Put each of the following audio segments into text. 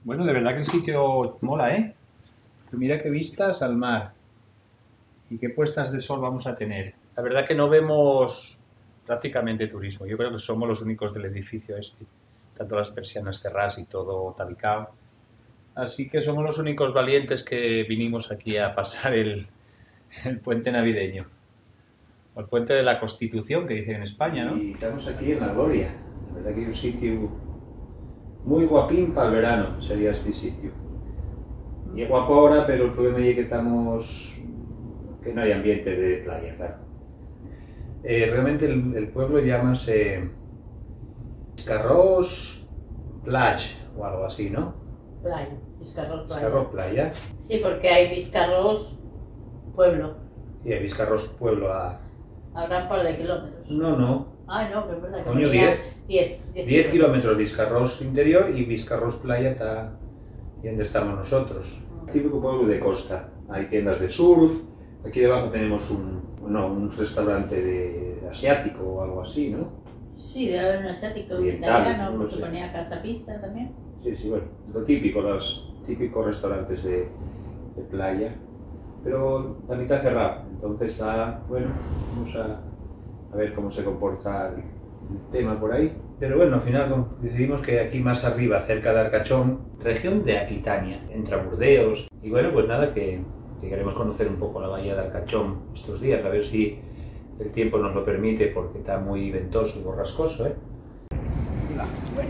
Bueno, de verdad que el sitio mola, ¿eh? Pero mira qué vistas al mar y qué puestas de sol vamos a tener. La verdad que no vemos prácticamente turismo. Yo creo que somos los únicos del edificio este. Tanto las persianas cerradas y todo tabicado. Así que somos los únicos valientes que vinimos aquí a pasar el puente navideño. O el puente de la Constitución, que dicen en España, ¿no? Y estamos aquí en La Gloria. La verdad que hay un sitio muy guapín para el verano, sería este sitio. Y es guapo ahora, pero el problema es que no hay ambiente de playa, claro. Realmente el pueblo llámase Viscarrós Playa o algo así, ¿no? Playa, Viscarrós Playa. Viscarrós Playa. Sí, porque hay Viscarrós Pueblo. Y hay Viscarrós Pueblo a... Habrá un par de kilómetros. No. Ah, no, que es verdad. Coño, 10 kilómetros Viscarrós interior y Viscarrós Playa está donde estamos nosotros. Típico pueblo de costa. Hay tiendas de surf. Aquí debajo tenemos un restaurante de asiático o algo así, ¿no? Sí, debe haber un asiático Oriental, italiano, no porque sé. ponía Casa Pizza también. Sí, bueno, lo típico, los típicos restaurantes de playa, pero la mitad cerrado, entonces está, bueno, vamos a ver cómo se comporta el tema por ahí. Pero bueno, al final decidimos que aquí más arriba, cerca de Arcachón, región de Aquitania, entre Burdeos, y bueno, pues nada, que queremos conocer un poco la bahía de Arcachón estos días, a ver si el tiempo nos lo permite, porque está muy ventoso y borrascoso, ¿eh? Bueno.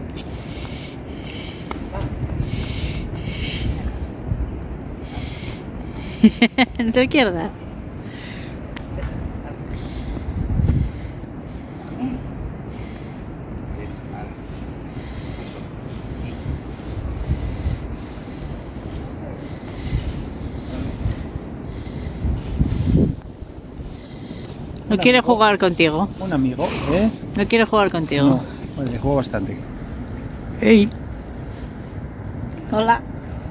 En tu izquierda. No quiere jugar contigo. Un amigo, ¿eh? No quiere jugar contigo. No, bueno, le juego bastante. ¡Hey! Hola.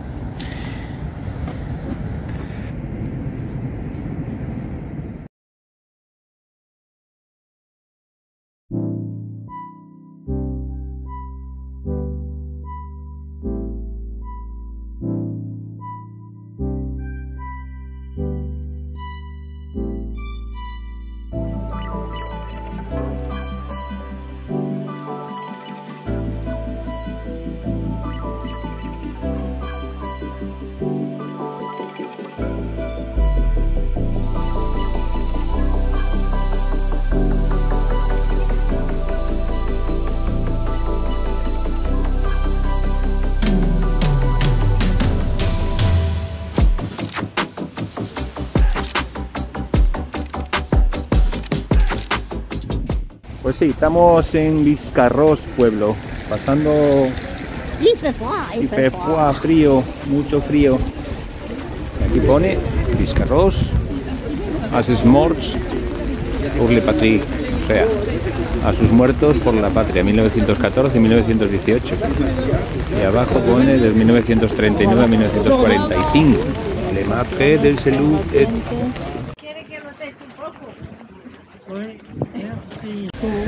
Pues sí, estamos en Viscarrós pueblo, pasando Il fait froid. frío, mucho frío. Aquí pone Viscarrós, a sus morts pour la patrie, o sea, a sus muertos por la patria, 1914 y 1918. Y abajo pone de 1939 a 1945. Le marque del salut et... ¿Quiere que lo te eche un poco? Oui, merci.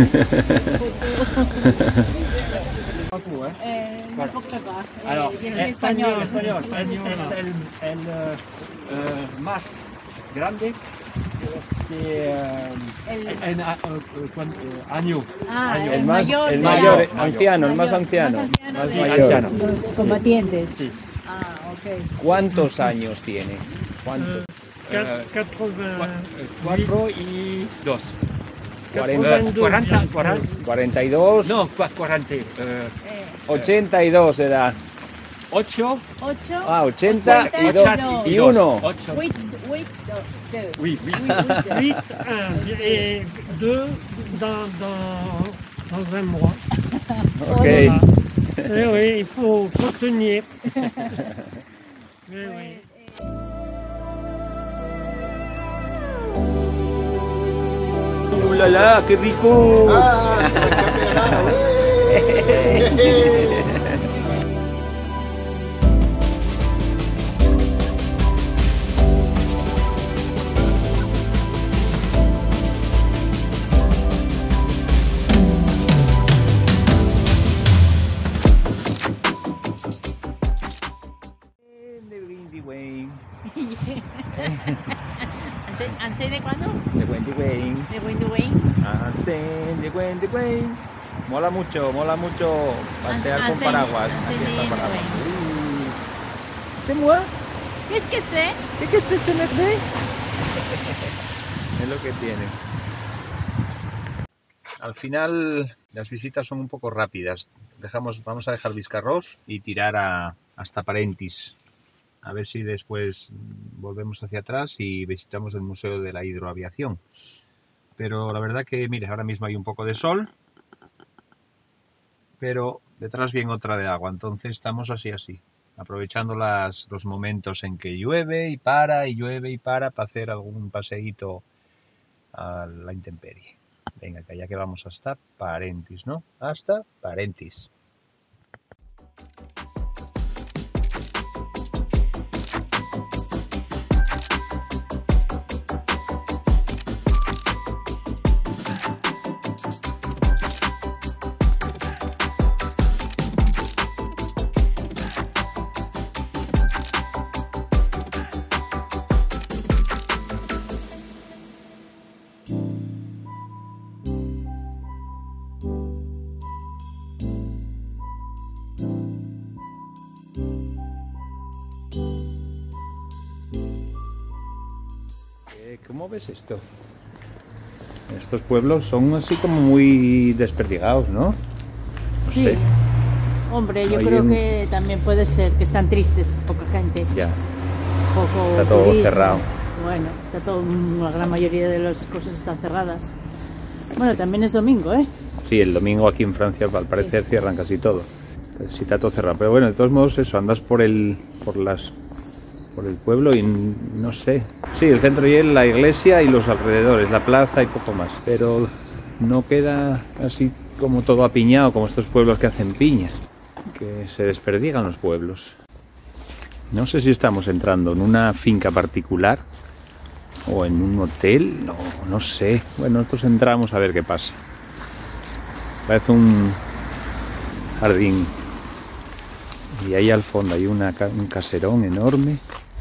N'importe quoi. Alors, español. español, es el más grande que año. Ah, año. el mayor. el de mayor, la- anciano, el más anciano. Más Sí, mayor. anciano. Los combatientes. Sí. Ah, ok. ¿Cuántos años tiene? ¿Cuántos? 4 y 2. 40, 42, No, 40. 82 era. 8. 8. Ah, 82 y 1. 8. 8, 2. Oui, oui. 8, 1 et 2 dans un mois. Ok. Voilà. Eh oui, il faut tenir. Eh oui. ¡Uh, la, qué rico! De Winduin. Mola mucho pasear con paraguas. Aquí está el paraguas. ¿C'est moi? Qu'est-ce que c'est? ¿Qué es ese verde? Es lo que tiene. Al final las visitas son un poco rápidas. Vamos a dejar Viscarroz y tirar hasta Parentis. A ver si después volvemos hacia atrás y visitamos el Museo de la Hidroaviación. Pero la verdad que, mire, ahora mismo hay un poco de sol, pero detrás viene otra de agua. Entonces estamos así, aprovechando los momentos en que llueve y para hacer algún paseíto a la intemperie. Venga, que ya que vamos hasta Parentis, ¿no? Hasta Parentis. ¿Cómo ves esto? Estos pueblos son así como muy desperdigados, ¿no? Sí. sé. Hombre, yo Hay creo un- que también puede ser que están tristes, poca gente, Ya, poco está todo turismo. cerrado. Bueno, está todo, la gran mayoría de las cosas están cerradas. Bueno, también es domingo, ¿eh? sí, el domingo aquí en Francia al parecer cierran casi todo. Pues sí, está todo cerrado. Pero bueno, de todos modos eso, andas por el pueblo y no sé. Sí, el centro y la iglesia y los alrededores, la plaza y poco más. Pero no queda así como todo apiñado, como estos pueblos que hacen piñas, que se desperdigan los pueblos. No sé si estamos entrando en una finca particular o en un hotel, no sé. Bueno, nosotros entramos a ver qué pasa. Parece un jardín. Y ahí al fondo hay un caserón enorme.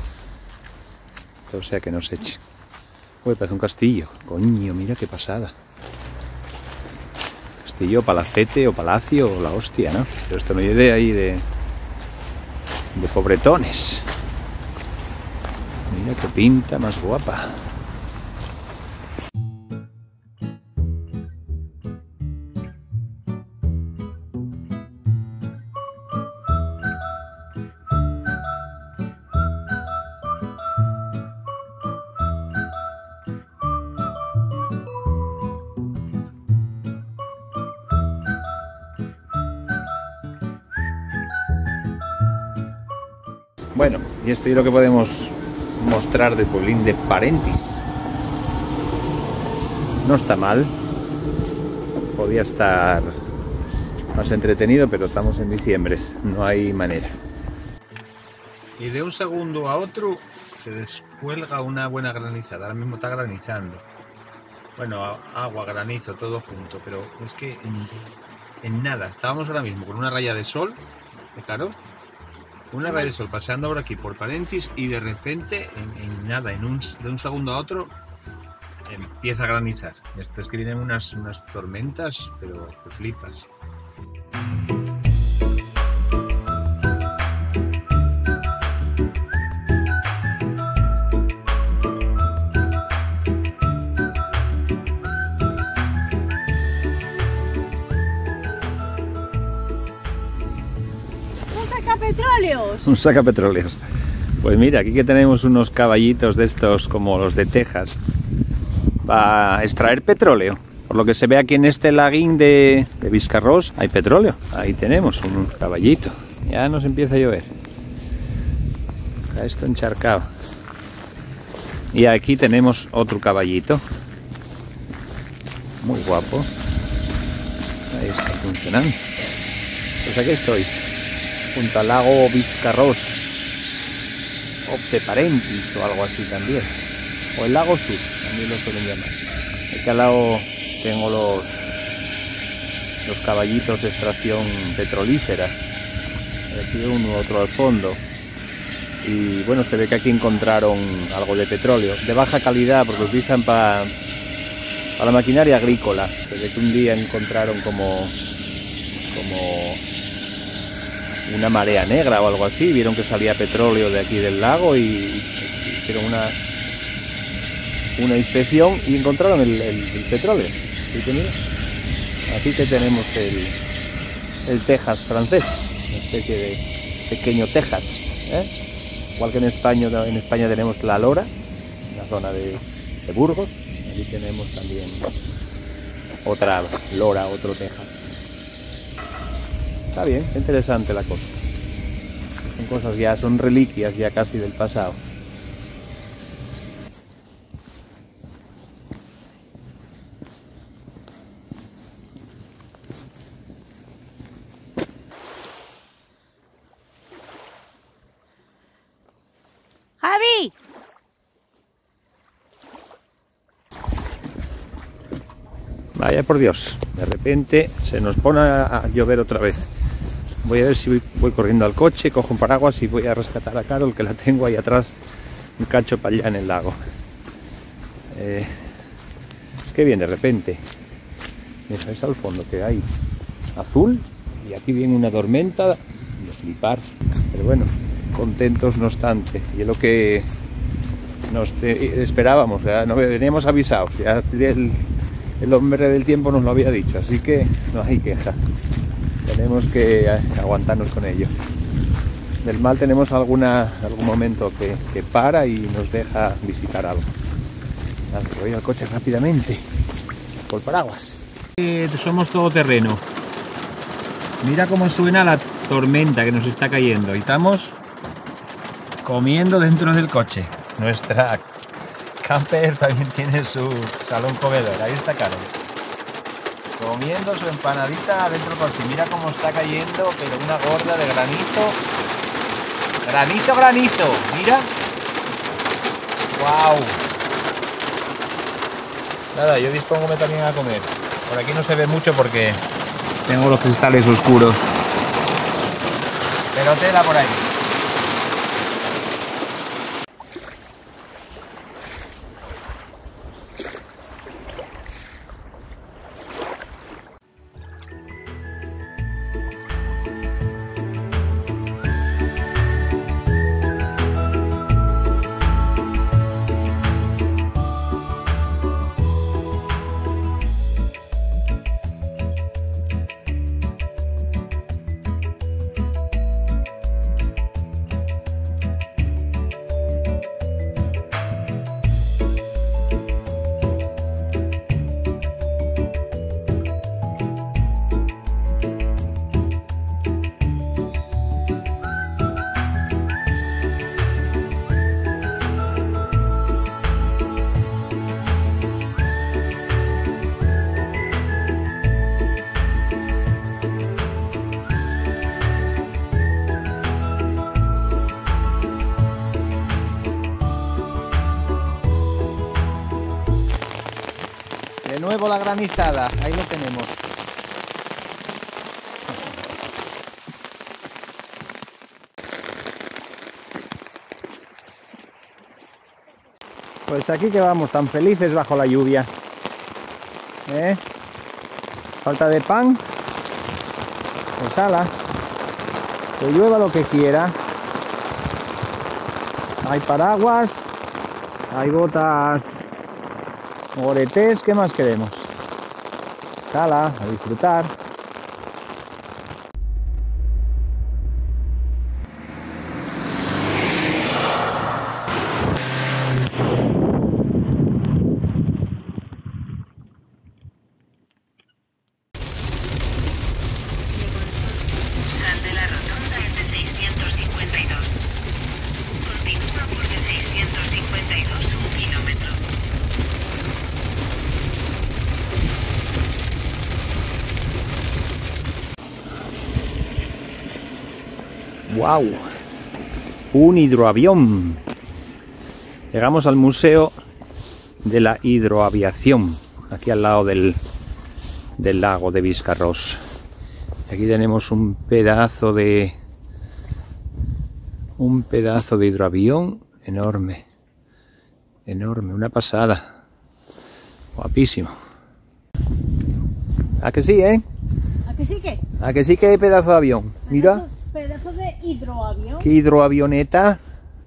O sea que nos eche. Uy, parece un castillo. Coño, mira qué pasada. Castillo, palacete o palacio o la hostia, ¿no? Pero esto no hay idea ahí de pobretones. Mira qué pinta más guapa. Bueno, y esto es lo que podemos mostrar del pueblín de Parentis. No está mal. Podía estar más entretenido, pero estamos en diciembre. No hay manera. Y de un segundo a otro se descuelga una buena granizada. Ahora mismo está granizando. Bueno, agua, granizo, todo junto. Pero es que en nada. Estábamos ahora mismo con una raya de sol. Claro. Una raya de sol paseando ahora aquí por Parentis y de repente, en nada, de un segundo a otro, empieza a granizar. Esto es que vienen unas tormentas, pero que flipas. ¡Petróleos! Un sacapetróleos. Pues mira, aquí que tenemos unos caballitos de estos como los de Texas para extraer petróleo. Por lo que se ve aquí en este laguín de Viscarroz hay petróleo. Ahí tenemos un caballito. Ya nos empieza a llover. Está esto encharcado. Y aquí tenemos otro caballito. Muy guapo. Ahí está funcionando. Pues aquí estoy. Junto al lago Viscarroz, o de Parentis o algo así también, o el lago Sur, también lo suelen llamar. Aquí al lado tengo los caballitos de extracción petrolífera, aquí uno, otro al fondo, y bueno, se ve que aquí encontraron algo de petróleo, de baja calidad porque lo utilizan para a la maquinaria agrícola. Se ve que un día encontraron como una marea negra o algo así, vieron que salía petróleo de aquí del lago y hicieron una inspección y encontraron el petróleo. Así que mira, aquí que tenemos el Texas francés, una especie de pequeño Texas, igual que en España tenemos la Lora, en la zona de Burgos. Aquí tenemos también otra Lora, otro Texas. Está bien, interesante la cosa. Son cosas ya, son reliquias ya casi del pasado. ¡Javi! Vaya por Dios, de repente se nos pone a llover otra vez. Voy a ver si voy corriendo al coche, cojo un paraguas y voy a rescatar a Carol, que la tengo ahí atrás, un cacho para allá en el lago. Es que bien, de repente, mira, es al fondo que hay azul y aquí viene una tormenta de flipar. Pero bueno, contentos no obstante, y es lo que nos esperábamos, ya no veníamos avisados, ya el hombre del tiempo nos lo había dicho, así que no hay queja, tenemos que aguantarnos con ello. Del mal tenemos algún momento que para y nos deja visitar algo. Voy al coche rápidamente por paraguas. Somos todoterreno. Mira cómo suena la tormenta que nos está cayendo y estamos comiendo dentro del coche. Nuestra camper también tiene su salón comedor. Ahí está Carol, comiendo su empanadita dentro del coche. Mira cómo está cayendo, pero una gorda de granizo. Granizo, mira. ¡Wow! Nada, yo dispóngome también a comer. Por aquí no se ve mucho porque tengo los cristales oscuros. Pero tela por ahí. De nuevo la granizada, ahí lo tenemos. Pues aquí que vamos tan felices bajo la lluvia. Falta de pan, pues ala, que llueva lo que quiera. Hay paraguas, hay botas Goretés, ¿qué más queremos? Sala, a disfrutar. Sal de la rotonda en D652. Continúa por D652, 1 kilómetro. ¡Wow! Un hidroavión. Llegamos al Museo de la Hidroaviación, aquí al lado del lago de Biscarrosse. Aquí tenemos un pedazo de hidroavión enorme, una pasada, guapísimo. ¿A que sí, eh? ¿A que sí que? ¿A que sí que hay pedazo de avión? Mira. Pedazo de hidroavión. ¿Qué hidroavioneta?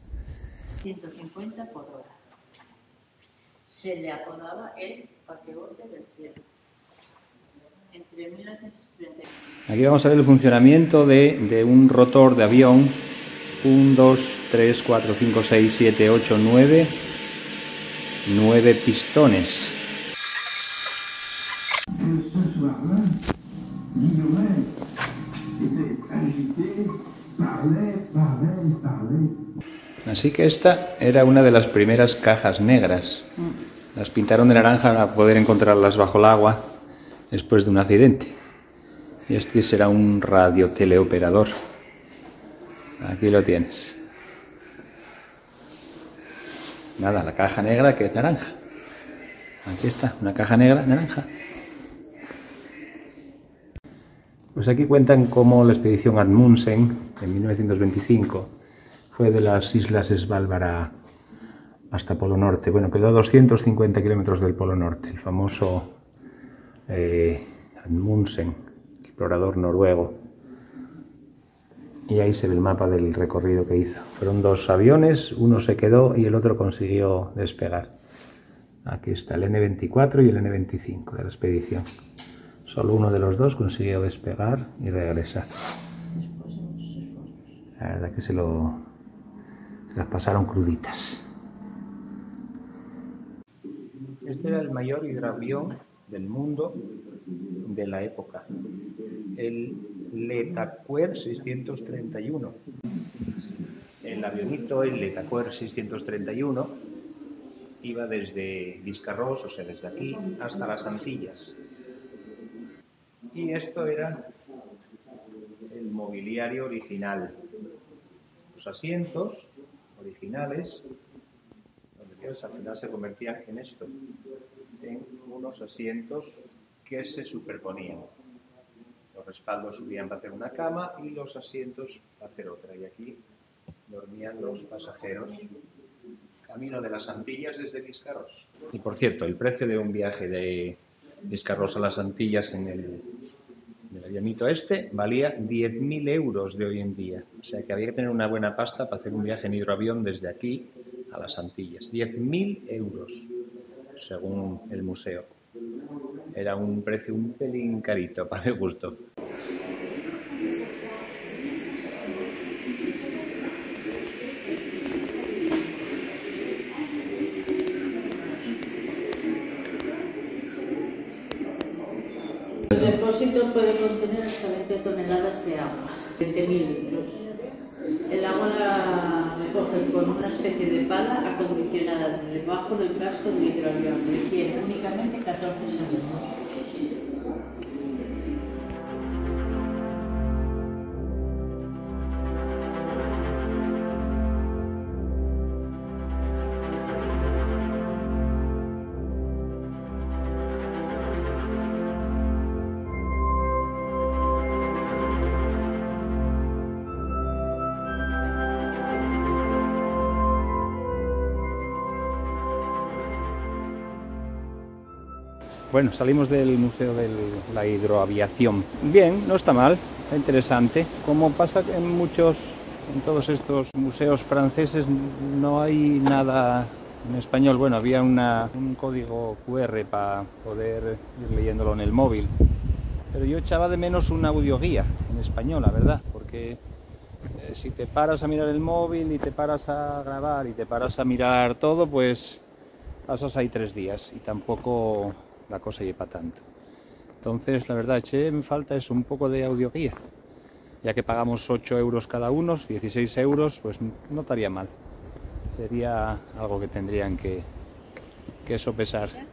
150 por hora. Se le apodaba el paquebote del cielo. Entre 1930. Aquí vamos a ver el funcionamiento de un rotor de avión. 1, 2, 3, 4, 5, 6, 7, 8, 9. 9 pistones. Así que esta era una de las primeras cajas negras. Las pintaron de naranja para poder encontrarlas bajo el agua después de un accidente. Y este será un radioteleoperador. Aquí lo tienes. Nada, la caja negra que es naranja. Aquí está, una caja negra naranja. Pues aquí cuentan cómo la expedición Amundsen en 1925 fue de las islas Svalbard hasta Polo Norte. Bueno, quedó a 250 kilómetros del Polo Norte, el famoso Amundsen, explorador noruego. Y ahí se ve el mapa del recorrido que hizo. Fueron 2 aviones, uno se quedó y el otro consiguió despegar. Aquí está el N-24 y el N-25 de la expedición. Solo uno de los 2 consiguió despegar y regresar. La verdad que se las pasaron cruditas. Este era el mayor hidroavión del mundo de la época. El Letacuer 631. El avionito, el Letacuer 631, iba desde Biscarrosse, o sea, desde aquí, hasta las Antillas. Y esto era el mobiliario original. Los asientos originales, al final se convertían en esto, en unos asientos que se superponían. Los respaldos subían para hacer una cama y los asientos para hacer otra. Y aquí dormían los pasajeros camino de las Antillas desde Biscarrosse. Y por cierto, el precio de un viaje de Biscarrosse a las Antillas en el avionito este valía 10.000 euros de hoy en día. O sea que había que tener una buena pasta para hacer un viaje en hidroavión desde aquí a las Antillas. 10.000 euros, según el museo. Era un precio un pelín carito, para mi gusto. El depósito puede contener hasta 20 toneladas de agua, 20.000 litros. El agua la recogen con una especie de pala acondicionada debajo del casco del hidroavión. Requiere únicamente 14 segundos. Bueno, salimos del Museo de la Hidroaviación. Bien, no está mal, está interesante. Como pasa en todos estos museos franceses, no hay nada en español. Bueno, había un código QR para poder ir leyéndolo en el móvil. Pero yo echaba de menos una audioguía en español, la verdad, porque si te paras a mirar el móvil y te paras a grabar y te paras a mirar todo, pues pasas ahí 3 días y tampoco la cosa lleva tanto. Entonces, la verdad, eché en falta eso, un poco de audioguía. Ya que pagamos 8 euros cada uno, 16 euros, pues no estaría mal. Sería algo que tendrían que sopesar.